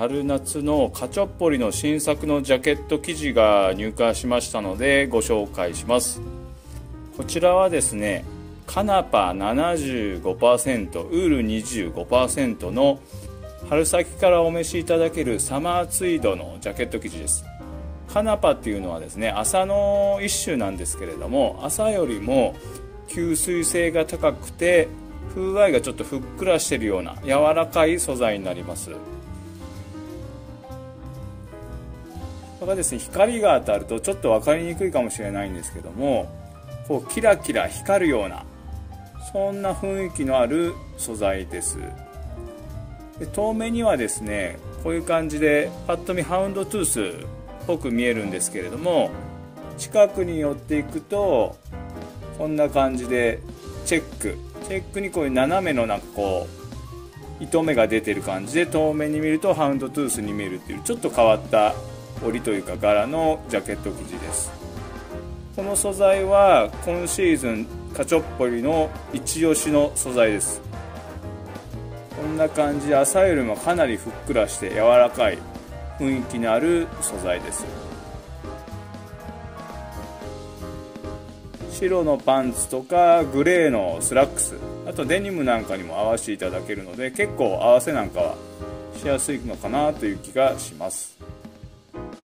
春夏のカチョッポリの新作のジャケット生地が入荷しましたのでご紹介します。こちらはですね、カナパ 75%、ウール 25% の春先からお召しいただけるサマーツイードのジャケット生地です。カナパっていうのはですね、麻の一種なんですけれども、麻よりも吸水性が高くて風合いがちょっとふっくらしているような柔らかい素材になります。これがですね、光が当たるとちょっと分かりにくいかもしれないんですけども、こうキラキラ光るようなそんな雰囲気のある素材です。で、遠目にはですね、こういう感じでパッと見ハウンドトゥースっぽく見えるんですけれども、近くに寄っていくとこんな感じでチェックにこういう斜めのなんかこう糸目が出てる感じで、遠目に見るとハウンドトゥースに見えるっていうちょっと変わった織りというか柄のジャケット生地です。この素材は今シーズンカチョッポリの一押しの素材です。こんな感じで麻よりもかなりふっくらして柔らかい雰囲気のある素材です。白のパンツとかグレーのスラックス、あとデニムなんかにも合わせていただけるので、結構合わせなんかはしやすいのかなという気がします。